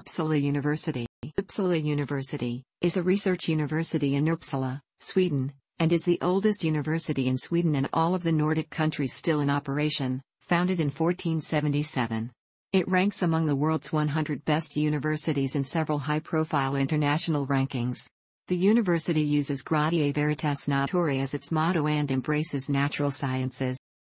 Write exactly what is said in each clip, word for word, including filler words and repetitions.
Uppsala University. Uppsala University is a research university in Uppsala, Sweden, and is the oldest university in Sweden and all of the Nordic countries still in operation, founded in fourteen seventy-seven. It ranks among the world's one hundred best universities in several high-profile international rankings. The university uses Gratiae, veritas, naturae as its motto and embraces natural sciences.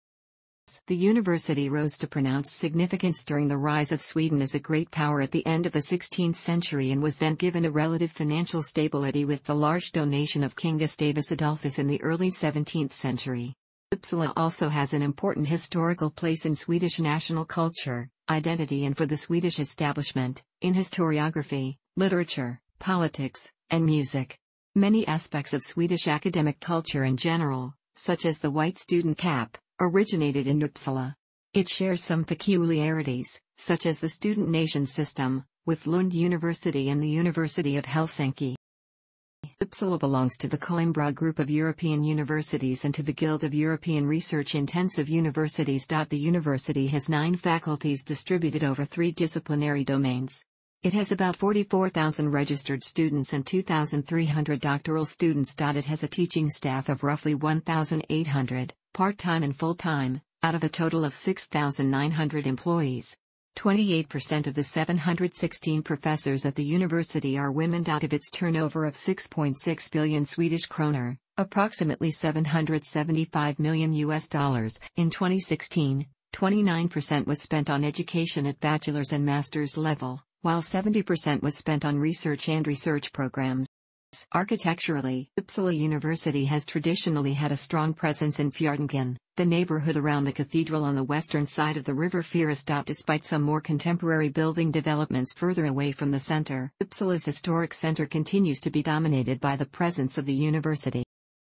The university rose to pronounced significance during the rise of Sweden as a great power at the end of the sixteenth century and was then given a relative financial stability with the large donation of King Gustavus Adolphus in the early seventeenth century. Uppsala also has an important historical place in Swedish national culture, identity and for the Swedish establishment, in historiography, literature, politics, and music. Many aspects of Swedish academic culture in general, such as the white student cap, originated in Uppsala. It shares some peculiarities, such as the student nation system, with Lund University and the University of Helsinki. Uppsala belongs to the Coimbra Group of European Universities and to the Guild of European Research-Intensive Universities. The university has nine faculties distributed over three disciplinary domains. It has about forty-four thousand registered students and two thousand three hundred doctoral students. It has a teaching staff of roughly one thousand eight hundred, part-time and full-time, out of a total of six thousand nine hundred employees. twenty-eight percent of the seven hundred sixteen professors at the university are women. Out of its turnover of six point six billion Swedish kroner, approximately seven hundred seventy-five million U S dollars, in twenty sixteen, twenty-nine percent was spent on education at bachelor's and master's level, while seventy percent was spent on research and research programs. Architecturally, Uppsala University has traditionally had a strong presence in Fjärdingen, the neighborhood around the cathedral on the western side of the river Fyris. Despite some more contemporary building developments further away from the center, Uppsala's historic center continues to be dominated by the presence of the university.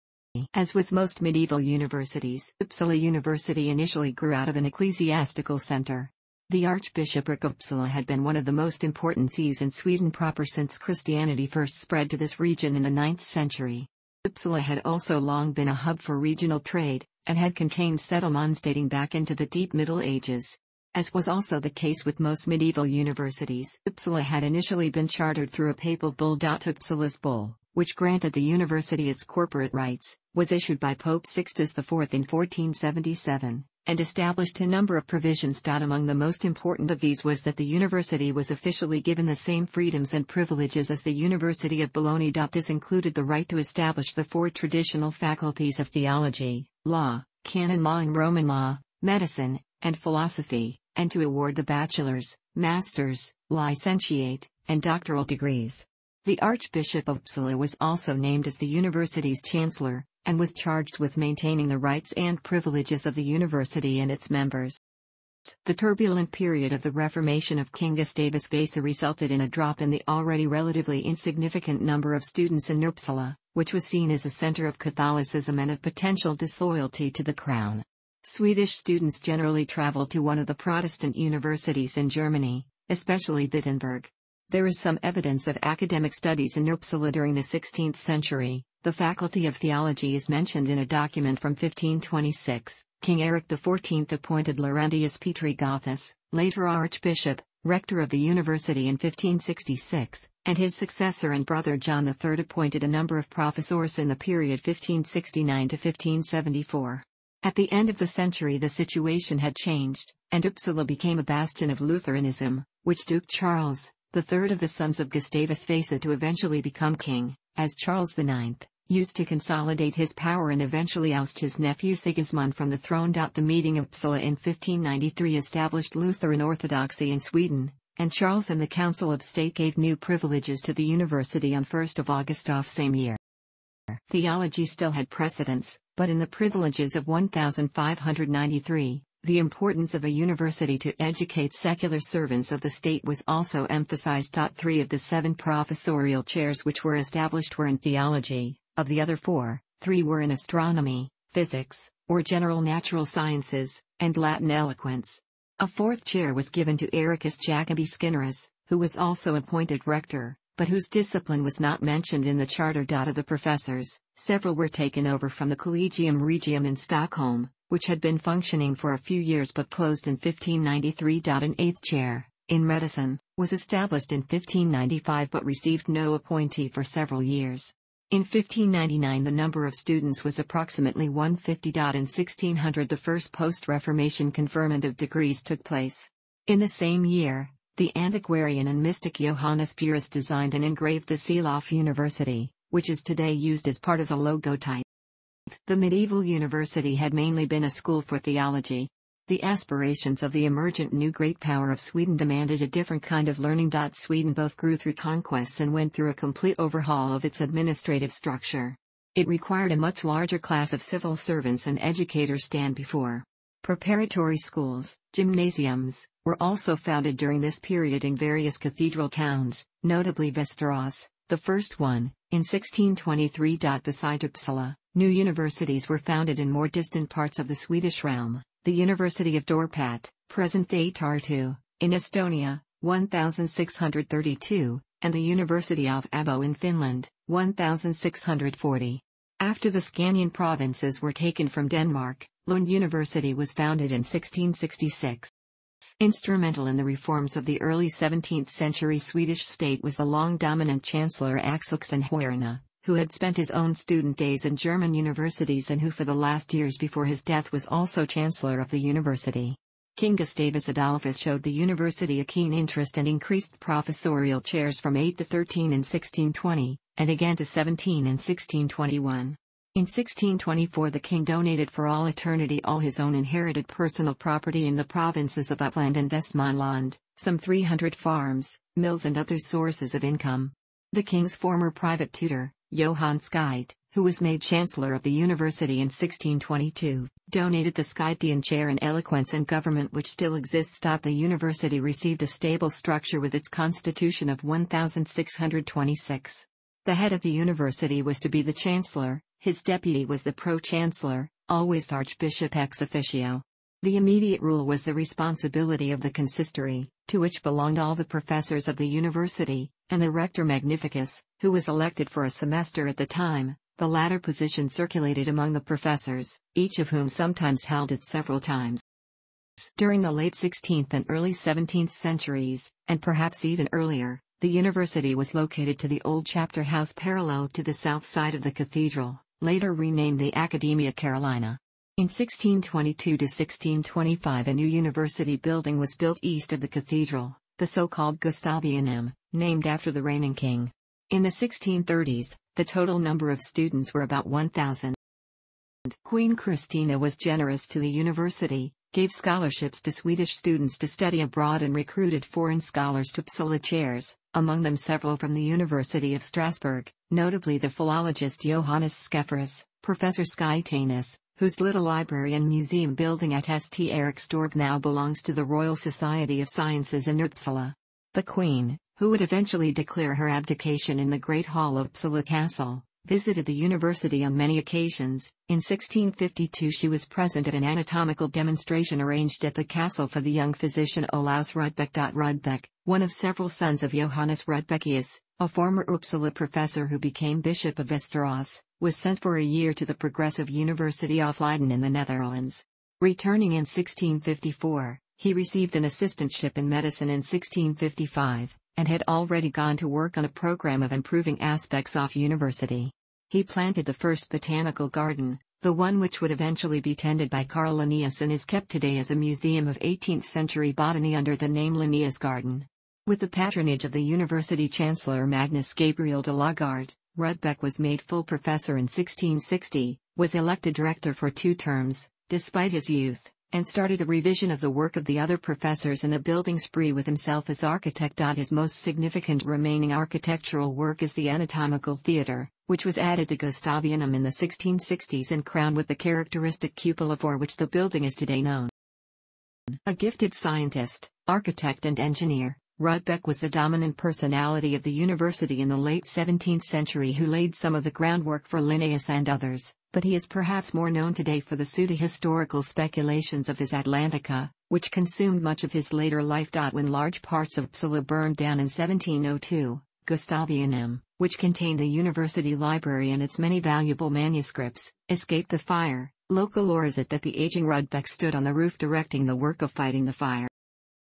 As with most medieval universities, Uppsala University initially grew out of an ecclesiastical center. The Archbishopric of Uppsala had been one of the most important sees in Sweden proper since Christianity first spread to this region in the ninth century. Uppsala had also long been a hub for regional trade, and had contained settlements dating back into the deep Middle Ages. As was also the case with most medieval universities, Uppsala had initially been chartered through a papal bull. Uppsala's bull, which granted the university its corporate rights, was issued by Pope Sixtus the fourth in fourteen seventy-seven. And established a number of provisions. Among the most important of these was that the university was officially given the same freedoms and privileges as the University of Bologna. This included the right to establish the four traditional faculties of theology, law, canon law and Roman law, medicine, and philosophy, and to award the bachelor's, master's, licentiate, and doctoral degrees. The Archbishop of Uppsala was also named as the university's chancellor, and was charged with maintaining the rights and privileges of the university and its members. The turbulent period of the Reformation of King Gustavus Vasa resulted in a drop in the already relatively insignificant number of students in Uppsala, which was seen as a center of Catholicism and of potential disloyalty to the crown. Swedish students generally traveled to one of the Protestant universities in Germany, especially Wittenberg. There is some evidence of academic studies in Uppsala during the sixteenth century. The Faculty of Theology is mentioned in a document from fifteen twenty-six. King Eric the fourteenth appointed Laurentius Petri Gothus, later Archbishop, rector of the university in fifteen sixty-six, and his successor and brother John the third appointed a number of professors in the period fifteen sixty-nine to fifteen seventy-four. At the end of the century the situation had changed, and Uppsala became a bastion of Lutheranism, which Duke Charles, the third of the sons of Gustavus Vasa to eventually become king, as Charles the ninth, used to consolidate his power and eventually oust his nephew Sigismund from the throne. The meeting of Uppsala in fifteen ninety-three established Lutheran orthodoxy in Sweden, and Charles and the Council of State gave new privileges to the university on first of August of same year. Theology still had precedence, but in the privileges of fifteen ninety-three, the importance of a university to educate secular servants of the state was also emphasized. Three of the seven professorial chairs which were established were in theology. Of the other four, three were in astronomy, physics, or general natural sciences, and Latin eloquence. A fourth chair was given to Ericus Jacobi Skinnerus, who was also appointed rector, but whose discipline was not mentioned in the charter. Of the professors, several were taken over from the Collegium Regium in Stockholm, which had been functioning for a few years but closed in fifteen ninety-three. An eighth chair, in medicine, was established in fifteen ninety-five but received no appointee for several years. In fifteen ninety-nine the number of students was approximately one hundred fifty. In sixteen hundred the first post-Reformation conferment of degrees took place. In the same year, the antiquarian and mystic Johannes Burrus designed and engraved the seal of university, which is today used as part of the logotype. The medieval university had mainly been a school for theology. The aspirations of the emergent new great power of Sweden demanded a different kind of learning. Sweden both grew through conquests and went through a complete overhaul of its administrative structure. It required a much larger class of civil servants and educators than before. Preparatory schools, gymnasiums, were also founded during this period in various cathedral towns, notably Västerås, the first one, in sixteen twenty-three. Beside Uppsala, new universities were founded in more distant parts of the Swedish realm. The University of Dorpat, present-day Tartu, in Estonia, sixteen thirty-two, and the University of Abo in Finland, sixteen forty. After the Scandinavian provinces were taken from Denmark, Lund University was founded in sixteen sixty-six. Instrumental in the reforms of the early seventeenth century Swedish state was the long-dominant Chancellor Axel Höjrene, who had spent his own student days in German universities and who for the last years before his death was also Chancellor of the university. King Gustavus Adolphus showed the university a keen interest and increased professorial chairs from eight to thirteen in sixteen twenty, and again to seventeen in sixteen twenty-one. In sixteen twenty-four the king donated for all eternity all his own inherited personal property in the provinces of Uppland and Västmanland, some three hundred farms, mills and other sources of income. The king's former private tutor, Johann Skite, who was made Chancellor of the University in sixteen twenty-two, donated the Skitean chair in eloquence and government which still exists. The university received a stable structure with its constitution of sixteen twenty-six. The head of the university was to be the Chancellor, his deputy was the Pro-Chancellor, always the Archbishop ex officio. The immediate rule was the responsibility of the consistory, to which belonged all the professors of the university, and the rector magnificus, who was elected for a semester at the time. The latter position circulated among the professors, each of whom sometimes held it several times. During the late sixteenth and early seventeenth centuries, and perhaps even earlier, the university was located to the old chapter house parallel to the south side of the cathedral, later renamed the Academia Carolina. In sixteen twenty-two to sixteen twenty-five a new university building was built east of the cathedral, the so-called Gustavianum, named after the reigning king. In the sixteen thirties, the total number of students were about one thousand. Queen Christina was generous to the university, gave scholarships to Swedish students to study abroad and recruited foreign scholars to Uppsala chairs, among them several from the University of Strasbourg, notably the philologist Johannes Skefferus, Professor Skaitanus, whose little library and museum building at St Erikstorp now belongs to the Royal Society of Sciences in Uppsala. The Queen, who would eventually declare her abdication in the Great Hall of Uppsala Castle, visited the university on many occasions. In sixteen fifty-two she was present at an anatomical demonstration arranged at the castle for the young physician Olaus Rudbeck. Rudbeck, one of several sons of Johannes Rudbeckius, a former Uppsala professor who became Bishop of Västerås, was sent for a year to the Progressive University of Leiden in the Netherlands. Returning in sixteen fifty-four, he received an assistantship in medicine in sixteen fifty-five, and had already gone to work on a program of improving aspects of university. He planted the first botanical garden, the one which would eventually be tended by Carl Linnaeus and is kept today as a museum of eighteenth century botany under the name Linnaeus Garden. With the patronage of the university chancellor Magnus Gabriel de Lagarde, Rudbeck was made full professor in sixteen sixty, was elected director for two terms, despite his youth, and started a revision of the work of the other professors and a building spree with himself as architect. His most significant remaining architectural work is the anatomical theatre, which was added to Gustavianum in the sixteen sixties and crowned with the characteristic cupola for which the building is today known. A gifted scientist, architect and engineer, Rudbeck was the dominant personality of the university in the late seventeenth century who laid some of the groundwork for Linnaeus and others, but he is perhaps more known today for the pseudo-historical speculations of his Atlantica, which consumed much of his later life. When large parts of Uppsala burned down in seventeen oh two, Gustavianum, which contained the university library and its many valuable manuscripts, escaped the fire. Local lore is it that the aging Rudbeck stood on the roof directing the work of fighting the fire.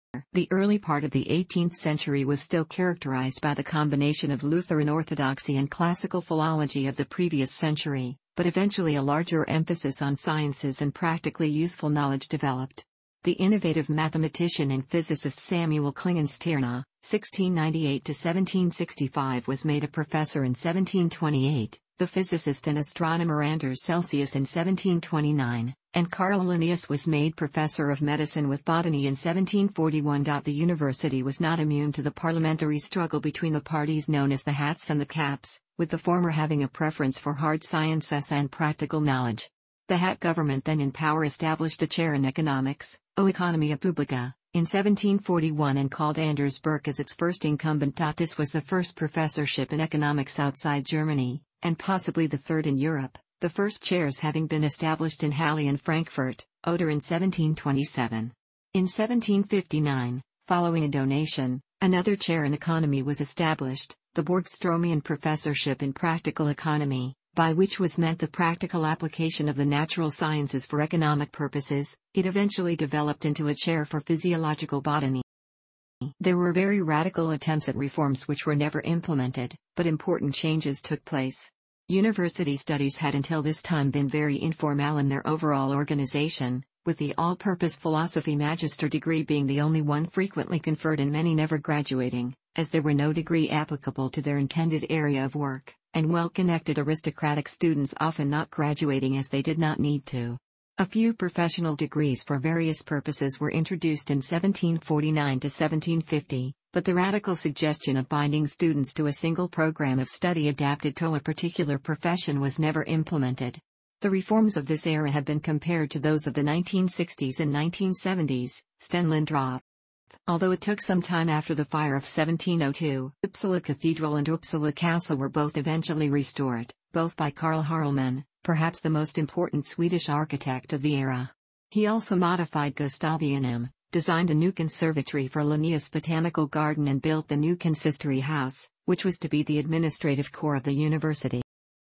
The early part of the eighteenth century was still characterized by the combination of Lutheran orthodoxy and classical philology of the previous century, but eventually a larger emphasis on sciences and practically useful knowledge developed. The innovative mathematician and physicist Samuel Klingenstierna, sixteen ninety-eight to seventeen sixty-five, was made a professor in seventeen twenty-eight, the physicist and astronomer Anders Celsius in seventeen twenty-nine, and Carl Linnaeus was made professor of medicine with botany in seventeen forty-one. The university was not immune to the parliamentary struggle between the parties known as the Hats and the Caps, with the former having a preference for hard sciences and practical knowledge. The Hat government then in power established a chair in economics, o economia publica, in seventeen forty-one and called Anders Burke as its first incumbent. This was the first professorship in economics outside Germany, and possibly the third in Europe, the first chairs having been established in Halle and Frankfurt, Oder in seventeen twenty-seven. In seventeen fifty-nine, following a donation, another chair in economy was established, the Borgstromian Professorship in Practical Economy, by which was meant the practical application of the natural sciences for economic purposes. It eventually developed into a chair for physiological botany. There were very radical attempts at reforms which were never implemented, but important changes took place. University studies had until this time been very informal in their overall organization, with the all-purpose philosophy magister degree being the only one frequently conferred and many never graduating, as there were no degree applicable to their intended area of work, and well-connected aristocratic students often not graduating as they did not need to. A few professional degrees for various purposes were introduced in seventeen forty-nine to seventeen fifty, but the radical suggestion of binding students to a single program of study adapted to a particular profession was never implemented. The reforms of this era have been compared to those of the nineteen sixties and nineteen seventies, Stenlund. Although it took some time after the fire of seventeen oh two, Uppsala Cathedral and Uppsala Castle were both eventually restored, both by Carl Harlman, perhaps the most important Swedish architect of the era. He also modified Gustavianum, designed a new conservatory for Linnaeus' botanical garden and built the new consistory house, which was to be the administrative core of the university.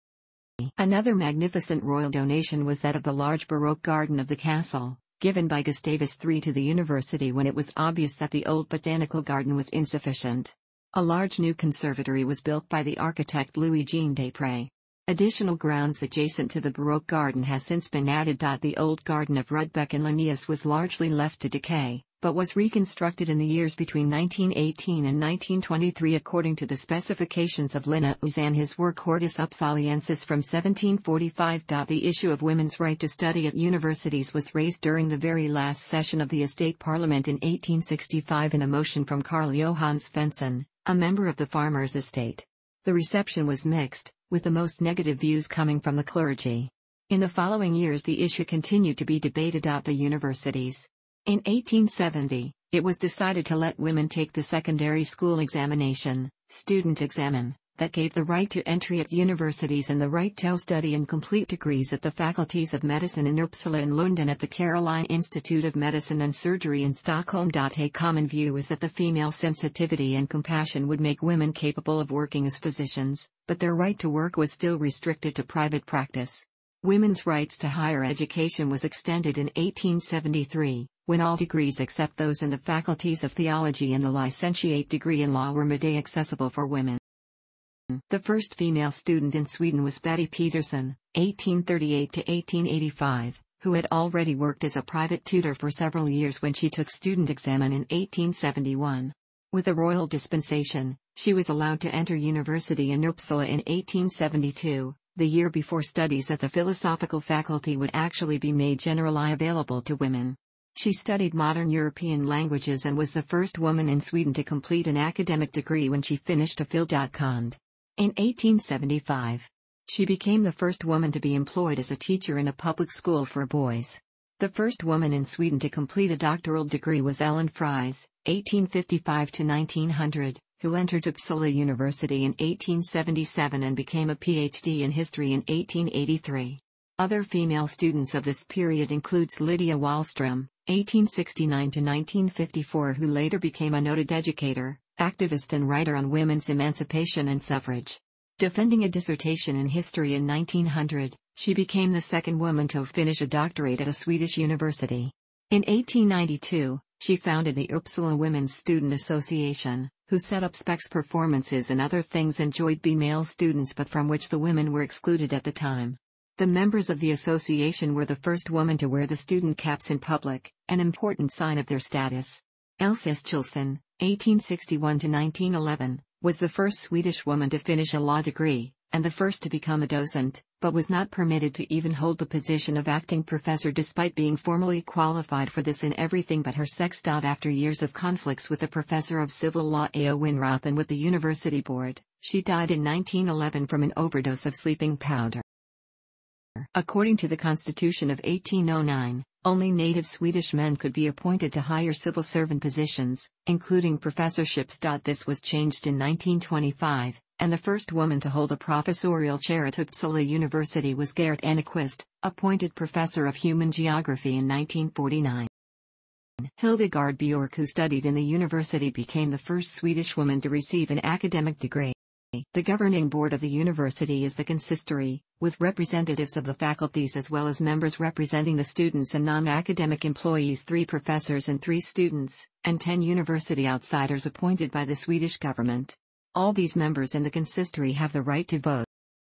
Another magnificent royal donation was that of the large Baroque garden of the castle, given by Gustavus the third to the university when it was obvious that the old botanical garden was insufficient. A large new conservatory was built by the architect Louis-Jean Desprez. Additional grounds adjacent to the Baroque garden has since been added. The old garden of Rudbeck and Linnaeus was largely left to decay, but was reconstructed in the years between nineteen eighteen and nineteen twenty-three according to the specifications of Linnaeus and his work Hortus Upsaliensis from seventeen forty-five. The issue of women's right to study at universities was raised during the very last session of the Estate Parliament in eighteen sixty-five in a motion from Carl Johan Svensson, a member of the farmers' estate. The reception was mixed, with the most negative views coming from the clergy. In the following years the issue continued to be debated at the universities. In eighteen seventy, it was decided to let women take the secondary school examination, student examen, that gave the right to entry at universities and the right to study and complete degrees at the faculties of medicine in Uppsala and Lund and at the Caroline Institute of Medicine and Surgery in Stockholm. A common view was that the female sensitivity and compassion would make women capable of working as physicians, but their right to work was still restricted to private practice. Women's rights to higher education was extended in eighteen seventy-three, when all degrees except those in the faculties of theology and the licentiate degree in law were made accessible for women. The first female student in Sweden was Betty Peterson, eighteen thirty-eight to eighteen eighty-five, who had already worked as a private tutor for several years when she took student examen in eighteen seventy-one. With a royal dispensation, she was allowed to enter university in Uppsala in eighteen seventy-two, the year before studies at the philosophical faculty would actually be made generally available to women. She studied modern European languages and was the first woman in Sweden to complete an academic degree when she finished a fil.kand. In eighteen seventy-five, she became the first woman to be employed as a teacher in a public school for boys. The first woman in Sweden to complete a doctoral degree was Ellen Fries, eighteen fifty-five to nineteen hundred, who entered Uppsala University in eighteen seventy-seven and became a P H D in history in eighteen eighty-three. Other female students of this period includes Lydia Wallström, eighteen sixty-nine to nineteen fifty-four, who later became a noted educator, activist and writer on women's emancipation and suffrage. Defending a dissertation in history in nineteen hundred, she became the second woman to finish a doctorate at a Swedish university. In eighteen ninety-two, She founded the Uppsala Women's Student Association, who set up specs performances and other things enjoyed by male students but from which the women were excluded at the time. The members of the association were the first women to wear the student caps in public, an important sign of their status. Elsa Eskilsson, eighteen sixty-one to nineteen eleven, was the first Swedish woman to finish a law degree, and the first to become a docent, but was not permitted to even hold the position of acting professor despite being formally qualified for this in everything but her sex. After years of conflicts with the professor of civil law A O Winroth and with the university board, she died in nineteen eleven from an overdose of sleeping powder. According to the Constitution of eighteen oh nine, only native Swedish men could be appointed to higher civil servant positions, including professorships. This was changed in nineteen twenty-five, and the first woman to hold a professorial chair at Uppsala University was Gert Enquist, appointed professor of human geography in nineteen forty-nine. Hildegard Björk, who studied in the university, became the first Swedish woman to receive an academic degree. The governing board of the university is the consistory, with representatives of the faculties as well as members representing the students and non-academic employees, three professors and three students, and ten university outsiders appointed by the Swedish government. All these members in the consistory have the right to vote.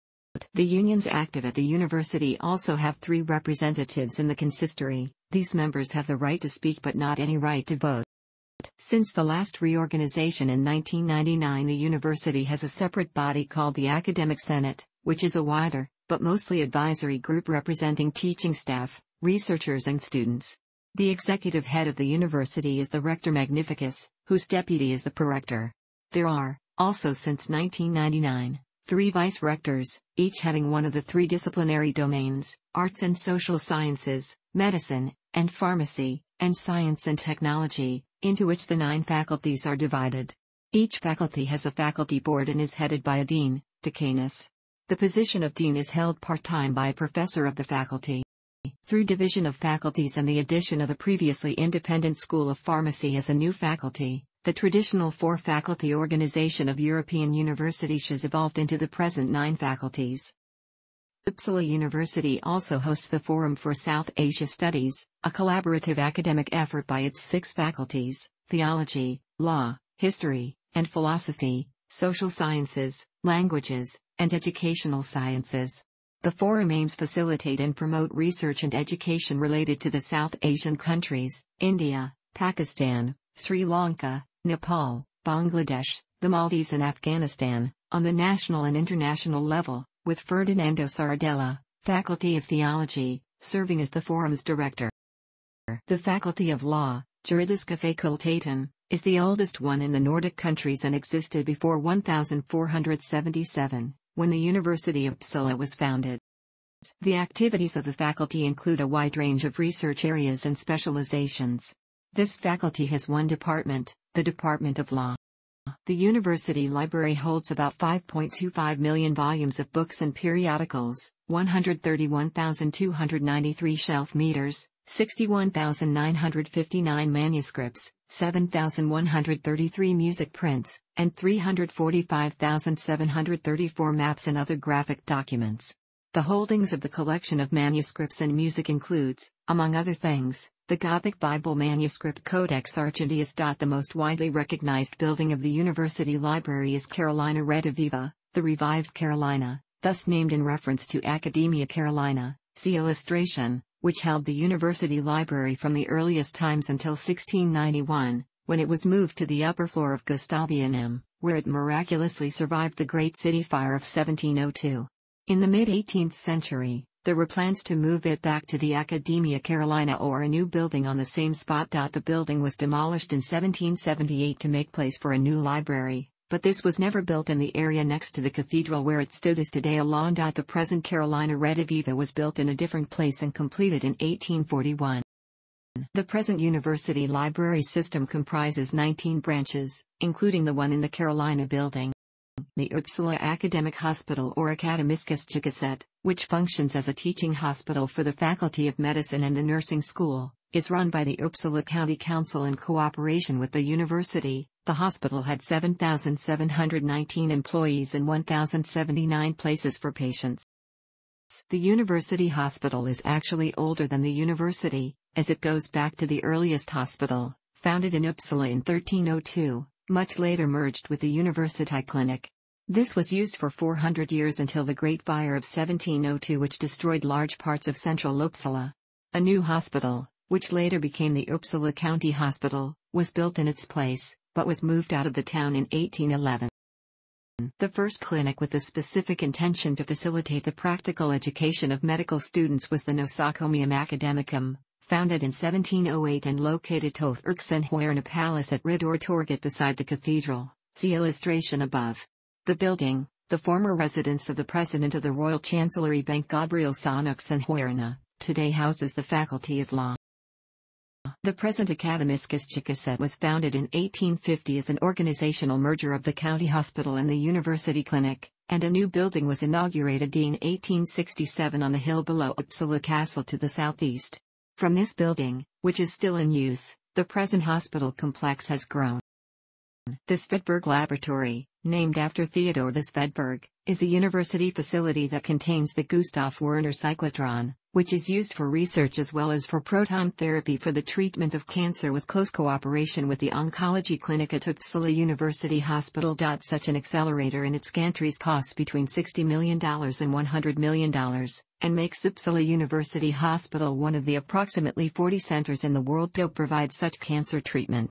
The unions active at the university also have three representatives in the consistory. These members have the right to speak but not any right to vote. Since the last reorganization in nineteen ninety-nine, the university has a separate body called the Academic Senate, which is a wider, but mostly advisory group representing teaching staff, researchers and students. The executive head of the university is the Rector Magnificus, whose deputy is the Prorector. There are, also since nineteen ninety-nine, three vice-rectors, each heading one of the three disciplinary domains, arts and social sciences, medicine, and pharmacy, and science and technology, into which the nine faculties are divided. Each faculty has a faculty board and is headed by a dean, decanus. The position of dean is held part-time by a professor of the faculty. Through division of faculties and the addition of a previously independent school of pharmacy as a new faculty, the traditional four-faculty organization of European universities has evolved into the present nine faculties. Uppsala University also hosts the Forum for South Asia Studies, a collaborative academic effort by its six faculties: theology, law, history, and philosophy, social sciences, languages, and educational sciences. The forum aims to facilitate and promote research and education related to the South Asian countries, India, Pakistan, Sri Lanka, Nepal, Bangladesh, the Maldives and Afghanistan, on the national and international level, with Ferdinando Sardella, Faculty of Theology, serving as the forum's director. The Faculty of Law, Juridiska Fakulteten, is the oldest one in the Nordic countries and existed before one thousand four hundred seventy-seven, when the University of Uppsala was founded. The activities of the faculty include a wide range of research areas and specializations. This faculty has one department, the Department of Law. The university library holds about five point two five million volumes of books and periodicals, one hundred thirty-one thousand two hundred ninety-three shelf meters, sixty-one thousand nine hundred fifty-nine manuscripts, seven thousand one hundred thirty-three music prints, and three hundred forty-five thousand seven hundred thirty-four maps and other graphic documents. The holdings of the collection of manuscripts and music includes, among other things, the Gothic Bible manuscript Codex Argenteus. The most widely recognized building of the university library is Carolina Rediviva, the revived Carolina, thus named in reference to Academia Carolina. See illustration, which held the university library from the earliest times until sixteen ninety-one, when it was moved to the upper floor of Gustavianum, where it miraculously survived the Great City Fire of seventeen oh two. In the mid-eighteenth century, there were plans to move it back to the Academia Carolina or a new building on the same spot. The building was demolished in seventeen seventy-eight to make place for a new library, but this was never built in the area next to the cathedral where it stood is today alone. The present Carolina Rediviva was built in a different place and completed in eighteen forty-one. The present university library system comprises nineteen branches, including the one in the Carolina building. The Uppsala Academic Hospital or Akademiska sjukhuset, which functions as a teaching hospital for the Faculty of Medicine and the Nursing School, is run by the Uppsala County Council in cooperation with the university. The hospital had seven thousand seven hundred nineteen employees and one thousand seventy-nine places for patients. The university hospital is actually older than the university, as it goes back to the earliest hospital, founded in Uppsala in thirteen oh two, much later merged with the University Clinic. This was used for four hundred years until the Great Fire of seventeen oh two, which destroyed large parts of central Uppsala. A new hospital, which later became the Uppsala County Hospital, was built in its place, but was moved out of the town in eighteen eleven. The first clinic with the specific intention to facilitate the practical education of medical students was the Nosocomium Academicum, founded in seventeen oh eight and located Toth Erksenhuerna Palace at Riddartorget beside the cathedral. See illustration above. The building, the former residence of the President of the Royal Chancellery Bank Gabriel Erksenhuerna, today houses the Faculty of Law. The present Akademiskas was founded in eighteen fifty as an organizational merger of the County Hospital and the University Clinic, and a new building was inaugurated in eighteen sixty-seven on the hill below Uppsala Castle to the southeast. From this building, which is still in use, the present hospital complex has grown. The Svedberg Laboratory, named after Theodore the Svedberg, is a university facility that contains the Gustav Werner cyclotron, which is used for research as well as for proton therapy for the treatment of cancer with close cooperation with the Oncology Clinic at Uppsala University Hospital. Such an accelerator in its countries costs between sixty million dollars and one hundred million dollars, and makes Uppsala University Hospital one of the approximately forty centers in the world to provide such cancer treatment.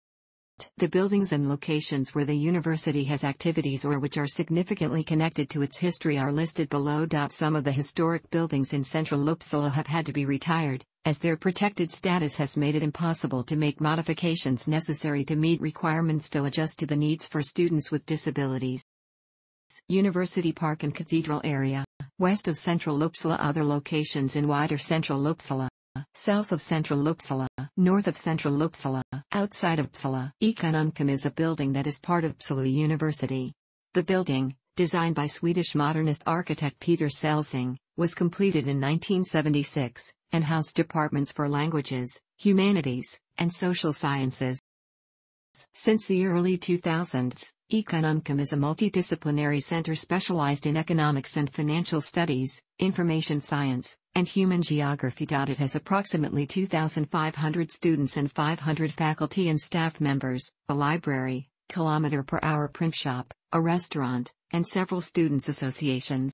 The buildings and locations where the university has activities or which are significantly connected to its history are listed below. Some of the historic buildings in central Uppsala have had to be retired, as their protected status has made it impossible to make modifications necessary to meet requirements to adjust to the needs for students with disabilities. University Park and Cathedral area, west of central Uppsala. Other locations in wider central Uppsala. South of central Uppsala, north of central Uppsala, outside of Uppsala. Ekonomicum is a building that is part of Uppsala University. The building, designed by Swedish modernist architect Peter Celsing, was completed in nineteen seventy-six, and housed departments for languages, humanities, and social sciences. Since the early two thousands, Ekonomicum is a multidisciplinary center specialized in economics and financial studies, information science, and human geography. It has approximately two thousand five hundred students and five hundred faculty and staff members, a library, kilometer per hour print shop, a restaurant, and several students' associations.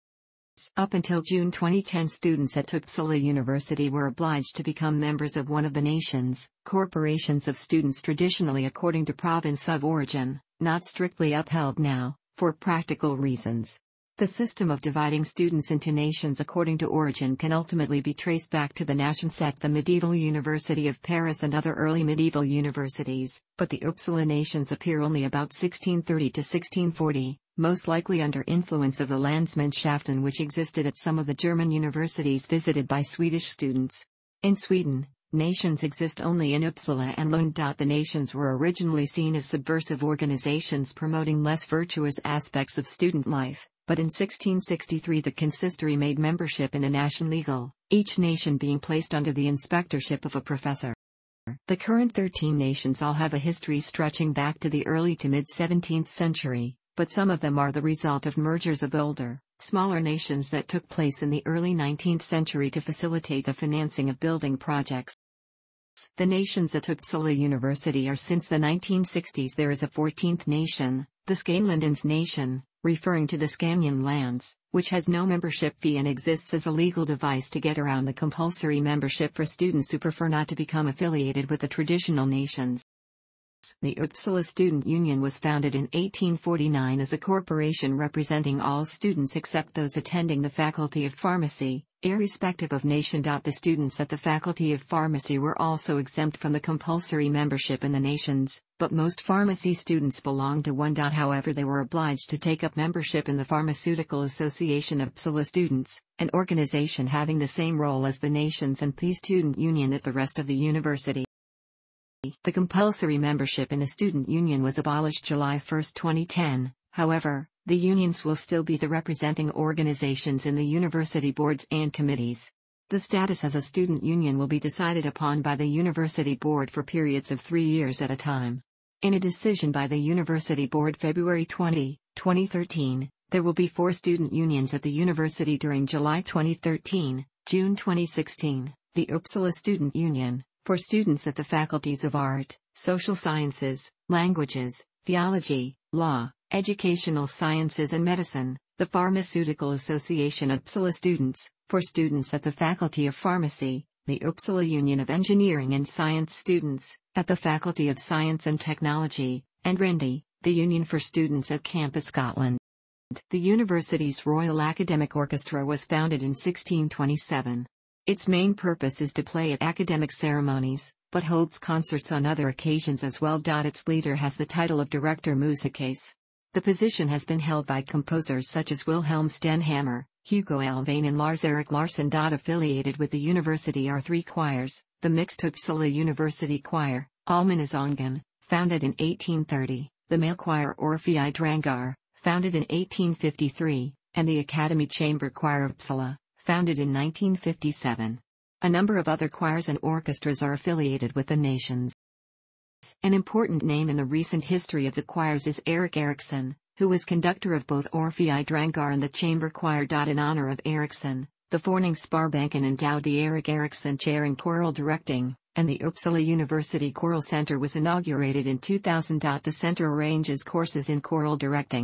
Up until June twenty ten, students at Uppsala University were obliged to become members of one of the nation's corporations of students, traditionally according to province of origin, not strictly upheld now, for practical reasons. The system of dividing students into nations according to origin can ultimately be traced back to the Nationset, the medieval University of Paris and other early medieval universities, but the Uppsala nations appear only about sixteen thirty to sixteen forty, most likely under influence of the Landsmanschaften which existed at some of the German universities visited by Swedish students. In Sweden, nations exist only in Uppsala and Lund. The nations were originally seen as subversive organizations promoting less virtuous aspects of student life. But in sixteen sixty-three the consistory made membership in a nation legal, each nation being placed under the inspectorship of a professor. The current thirteen nations all have a history stretching back to the early to mid-seventeenth century, but some of them are the result of mergers of older, smaller nations that took place in the early nineteenth century to facilitate the financing of building projects. The nations at Uppsala University are since the nineteen sixties. There is a fourteenth nation, the Skanlandens nation, referring to the Scanian lands, which has no membership fee and exists as a legal device to get around the compulsory membership for students who prefer not to become affiliated with the traditional nations. The Uppsala Student Union was founded in eighteen forty-nine as a corporation representing all students except those attending the Faculty of Pharmacy, irrespective of nation. The students at the Faculty of Pharmacy were also exempt from the compulsory membership in the nations, but most pharmacy students belonged to one. However, they were obliged to take up membership in the Pharmaceutical Association of Uppsala Students, an organization having the same role as the nations and the student union at the rest of the university. The compulsory membership in a student union was abolished July first twenty ten, however, the unions will still be the representing organizations in the university boards and committees. The status as a student union will be decided upon by the university board for periods of three years at a time. In a decision by the university board February twentieth, twenty thirteen, there will be four student unions at the university during July twenty thirteen, June twenty sixteen, the Uppsala Student Union, For students at the faculties of art, social sciences, languages, theology, law, educational sciences and medicine, the Pharmaceutical Association of Uppsala students. For students at the Faculty of Pharmacy, the Uppsala Union of Engineering and Science students, at the Faculty of Science and Technology, and Rindy, the Union for Students at Campus Scotland. The university's Royal Academic Orchestra was founded in sixteen twenty-seven. Its main purpose is to play at academic ceremonies, but holds concerts on other occasions as well. Its leader has the title of Director Musicalis. The position has been held by composers such as Wilhelm Stenhammar, Hugo Alvane and Lars-Erik Larsson. Affiliated with the university are three choirs: the mixed Uppsala University Choir, Allmännesången, founded in eighteen thirty, the male choir Orfei Drangar, founded in eighteen fifty-three, and the Academy Chamber Choir Uppsala, founded in nineteen fifty-seven. A number of other choirs and orchestras are affiliated with the nations. An important name in the recent history of the choirs is Erik Eriksson, who was conductor of both Orfei Drangar and the Chamber Choir. In honor of Eriksson, the Forskningssparbanken endowed the Erik Eriksson Chair in Choral Directing, and the Uppsala University Choral Center was inaugurated in two thousand. The center arranges courses in choral directing.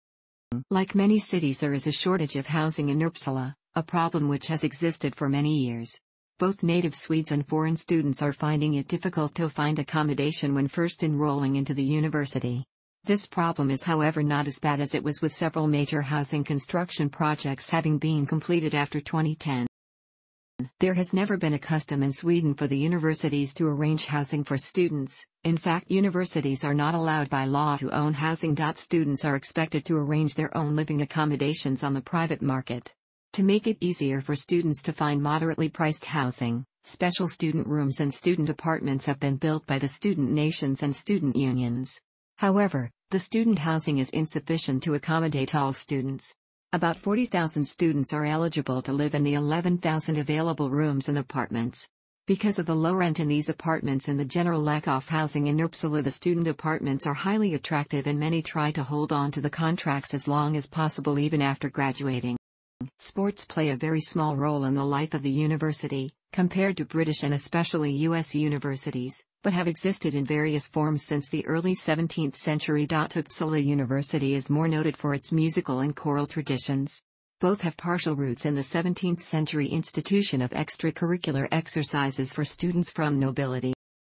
Like many cities, there is a shortage of housing in Uppsala, a problem which has existed for many years. Both native Swedes and foreign students are finding it difficult to find accommodation when first enrolling into the university. This problem is, however, not as bad as it was, with several major housing construction projects having been completed after twenty ten. There has never been a custom in Sweden for the universities to arrange housing for students. In fact, universities are not allowed by law to own housing. Students are expected to arrange their own living accommodations on the private market. To make it easier for students to find moderately priced housing, special student rooms and student apartments have been built by the student nations and student unions. However, the student housing is insufficient to accommodate all students. About forty thousand students are eligible to live in the eleven thousand available rooms and apartments. Because of the low rent in these apartments and the general lack of housing in Uppsala, the student apartments are highly attractive and many try to hold on to the contracts as long as possible even after graduating. Sports play a very small role in the life of the university, compared to British and especially U S universities, but have existed in various forms since the early seventeenth century. Uppsala University is more noted for its musical and choral traditions. Both have partial roots in the seventeenth century institution of extracurricular exercises for students from nobility.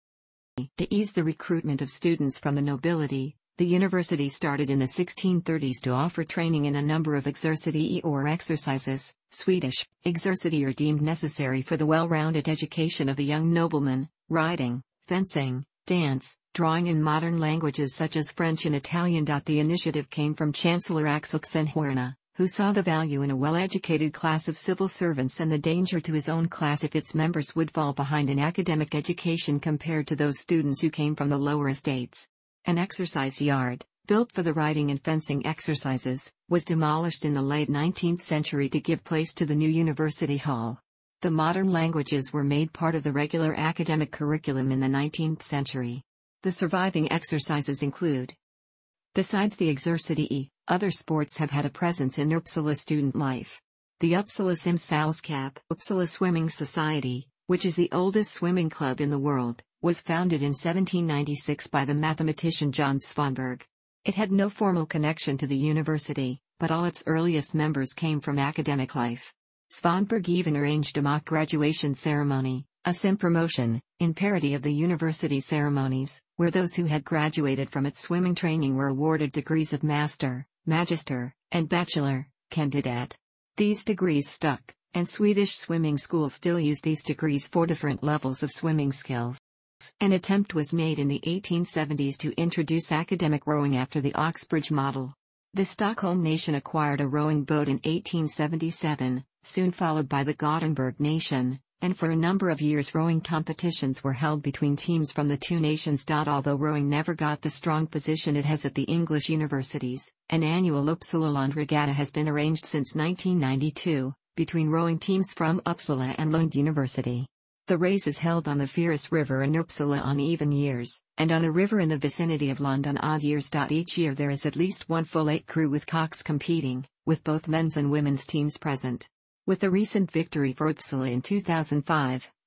To ease the recruitment of students from the nobility, the university started in the sixteen thirties to offer training in a number of exercitii or exercises. Swedish, exercitii are deemed necessary for the well-rounded education of the young nobleman: riding, fencing, dance, drawing and modern languages such as French and Italian. The initiative came from Chancellor Axel Oxenstierna, who saw the value in a well-educated class of civil servants and the danger to his own class if its members would fall behind in academic education compared to those students who came from the lower estates. An exercise yard, built for the riding and fencing exercises, was demolished in the late nineteenth century to give place to the new university hall. The modern languages were made part of the regular academic curriculum in the nineteenth century. The surviving exercises include: besides the exercitii, other sports have had a presence in Uppsala student life. The Uppsala Simsällskap, Uppsala Swimming Society, which is the oldest swimming club in the world, was founded in seventeen ninety-six by the mathematician John Svanberg. It had no formal connection to the university, but all its earliest members came from academic life. Svanberg even arranged a mock graduation ceremony, a sim promotion, in parody of the university ceremonies, where those who had graduated from its swimming training were awarded degrees of Master, Magister, and Bachelor, candidate. These degrees stuck, and Swedish swimming schools still use these degrees for different levels of swimming skills. An attempt was made in the eighteen seventies to introduce academic rowing after the Oxbridge model. The Stockholm nation acquired a rowing boat in eighteen seventy-seven, soon followed by the Gothenburg nation, and for a number of years rowing competitions were held between teams from the two nations. Although rowing never got the strong position it has at the English universities, an annual Uppsala Lund regatta has been arranged since nineteen ninety-two, between rowing teams from Uppsala and Lund University. The race is held on the Fyris River in Uppsala on even years, and on a river in the vicinity of Lund on odd years. Each year there is at least one full eight crew with cocks competing, with both men's and women's teams present. With the recent victory for Uppsala in two thousand five,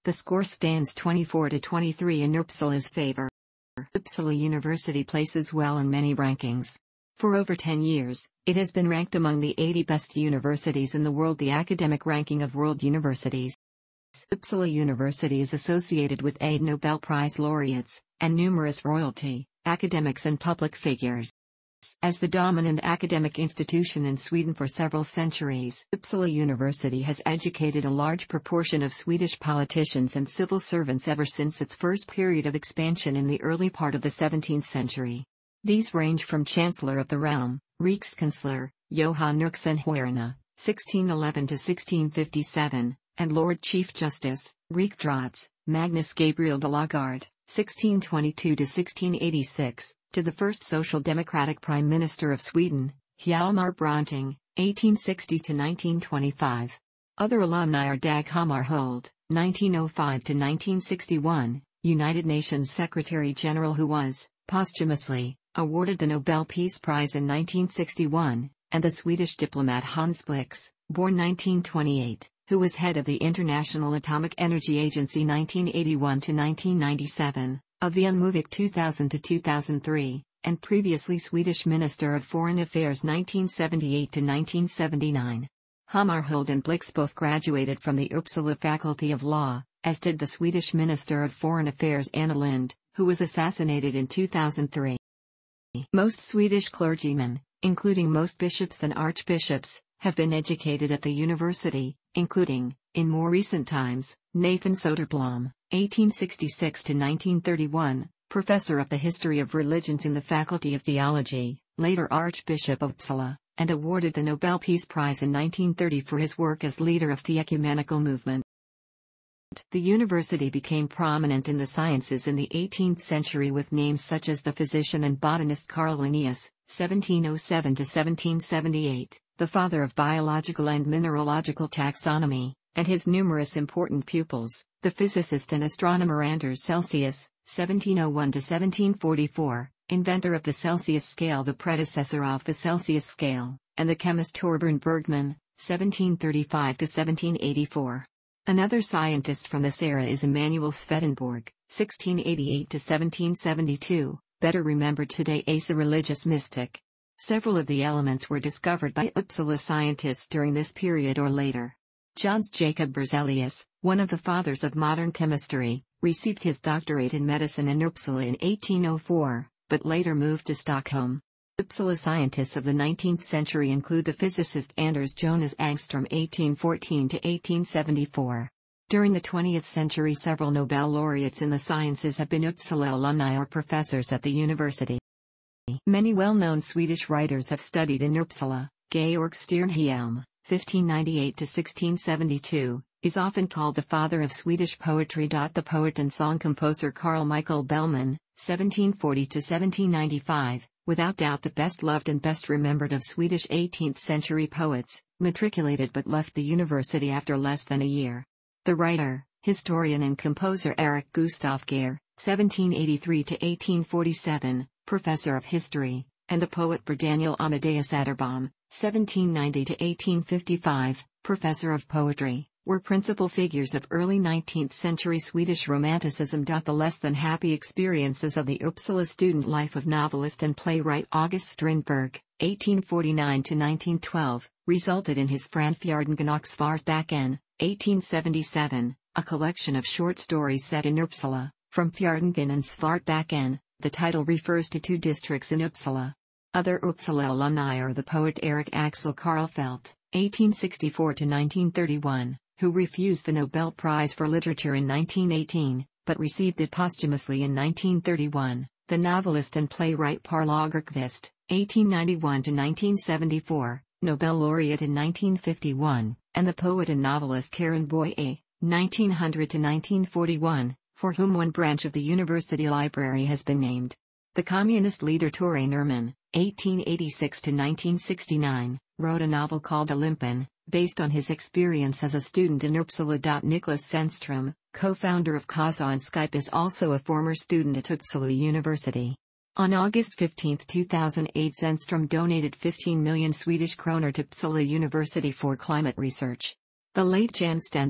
The score stands twenty-four to twenty-three in Uppsala's favor. Uppsala University places well in many rankings. For over ten years, it has been ranked among the eighty best universities in the world, the academic ranking of world universities. Uppsala University is associated with eight Nobel Prize laureates, and numerous royalty, academics and public figures. As the dominant academic institution in Sweden for several centuries, Uppsala University has educated a large proportion of Swedish politicians and civil servants ever since its first period of expansion in the early part of the seventeenth century. These range from Chancellor of the Realm, Rikskansler, Johan Nuxenhuerna, sixteen eleven to sixteen fifty-seven, and Lord Chief Justice, Riksdrats, Magnus Gabriel de Lagarde, sixteen twenty-two to sixteen eighty-six, to the first Social Democratic Prime Minister of Sweden, Hjalmar Branting, eighteen sixty to nineteen twenty-five. Other alumni are Dag Hammarskjöld, nineteen oh five to nineteen sixty-one, United Nations Secretary General who was, posthumously, awarded the Nobel Peace Prize in nineteen sixty-one, and the Swedish diplomat Hans Blix, born nineteen twenty-eight, who was head of the International Atomic Energy Agency nineteen eighty-one to nineteen ninety-seven, of the Unmovik two thousand to two thousand three, and previously Swedish Minister of Foreign Affairs nineteen seventy-eight to nineteen seventy-nine. Hammarskjöld and Blix both graduated from the Uppsala Faculty of Law, as did the Swedish Minister of Foreign Affairs Anna Lindh, who was assassinated in two thousand three. Most Swedish clergymen, including most bishops and archbishops, have been educated at the university, including, in more recent times, Nathan Soderblom, eighteen sixty-six to nineteen thirty-one, professor of the history of religions in the Faculty of Theology, later Archbishop of Uppsala, and awarded the Nobel Peace Prize in nineteen thirty for his work as leader of the ecumenical movement. The university became prominent in the sciences in the eighteenth century with names such as the physician and botanist Carl Linnaeus, seventeen oh seven to seventeen seventy-eight, the father of biological and mineralogical taxonomy, and his numerous important pupils, the physicist and astronomer Anders Celsius, seventeen oh one to seventeen forty-four, inventor of the Celsius scale, the predecessor of the Celsius scale, and the chemist Torbjörn Bergman, seventeen thirty-five to seventeen eighty-four. Another scientist from this era is Emanuel Swedenborg, sixteen eighty-eight to seventeen seventy-two, better remembered today as a religious mystic. Several of the elements were discovered by Uppsala scientists during this period or later. Jöns Jacob Berzelius, one of the fathers of modern chemistry, received his doctorate in medicine in Uppsala in eighteen oh four, but later moved to Stockholm. Uppsala scientists of the nineteenth century include the physicist Anders Jonas Ångström eighteen fourteen to eighteen seventy-four. During the twentieth century, several Nobel laureates in the sciences have been Uppsala alumni or professors at the university. Many well-known Swedish writers have studied in Uppsala. Georg Stjernhielm, fifteen ninety-eight to sixteen seventy-two, is often called the father of Swedish poetry. The poet and song composer Carl Michael Bellman, seventeen forty to seventeen ninety-five, without doubt the best loved and best remembered of Swedish eighteenth century poets, matriculated but left the university after less than a year. The writer, historian and composer Erik Gustaf Geir, seventeen eighty-three to eighteen forty-seven, professor of history, and the poet Daniel Amadeus Atterbaum, seventeen ninety to eighteen fifty-five, professor of poetry, were principal figures of early nineteenth century Swedish Romanticism. The less than happy experiences of the Uppsala student life of novelist and playwright August Strindberg, eighteen forty-nine to nineteen twelve, resulted in his Framfjärden och Svartbacken, eighteen seventy-seven, a collection of short stories set in Uppsala, from Fjärden and Svartbacken. The title refers to two districts in Uppsala. Other Uppsala alumni are the poet Erik Axel Karlfeldt, eighteen sixty-four to nineteen thirty-one, who refused the Nobel Prize for Literature in nineteen eighteen, but received it posthumously in nineteen thirty-one, the novelist and playwright Per Lagerkvist, eighteen ninety-one to nineteen seventy-four, Nobel laureate in nineteen fifty-one, and the poet and novelist Karin Boye, nineteen hundred to nineteen forty-one, for whom one branch of the university library has been named. The communist leader Tore Nerman, eighteen eighty-six to nineteen sixty-nine, wrote a novel called Olympen, based on his experience as a student in Uppsala. Niklas Zennström, co-founder of Kasa and Skype, is also a former student at Uppsala University. On August fifteenth two thousand eight, Zennström donated fifteen million Swedish kronor to Uppsala University for climate research. The late Jan Stenbeck,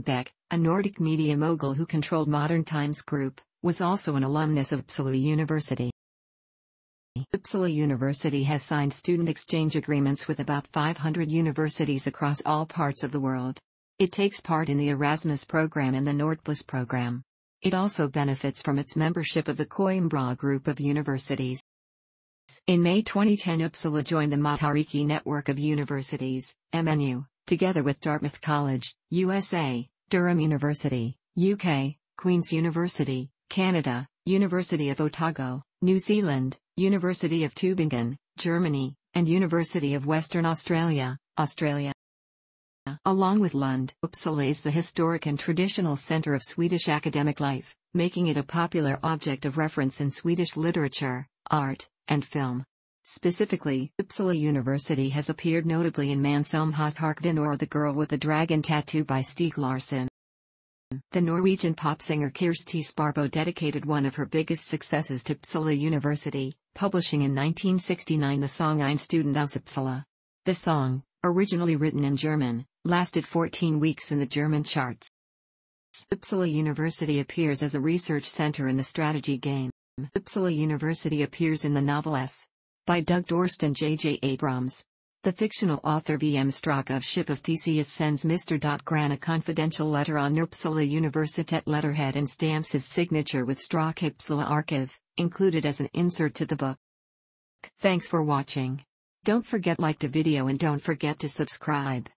a Nordic media mogul who controlled Modern Times Group, was also an alumnus of Uppsala University. Uppsala University has signed student exchange agreements with about five hundred universities across all parts of the world. It takes part in the Erasmus program and the Nordplus program. It also benefits from its membership of the Coimbra Group of Universities. In May twenty ten, Uppsala joined the Matariki network of universities, M N U, together with Dartmouth College, U S A, Durham University, U K, Queen's University, Canada, University of Otago, New Zealand, University of Tübingen, Germany, and University of Western Australia, Australia. Along with Lund, Uppsala is the historic and traditional center of Swedish academic life, making it a popular object of reference in Swedish literature, art, and film. Specifically, Uppsala University has appeared notably in Man som hatar kvinnor or The Girl with the Dragon Tattoo by Stieg Larsson. The Norwegian pop singer Kirsti Sparbo dedicated one of her biggest successes to Uppsala University, publishing in nineteen sixty-nine the song Ein Student aus Uppsala. The song, originally written in German, lasted fourteen weeks in the German charts. Uppsala University appears as a research center in the strategy game. Uppsala University appears in the novel S. by Doug Dorst and J J Abrams. The fictional author V M Straka of Ship of Theseus sends Mister Gran a confidential letter on Uppsala Universitet letterhead and stamps his signature with Straka Uppsala Archive, included as an insert to the book. Thanks for watching. Don't forget like the video and don't forget to subscribe.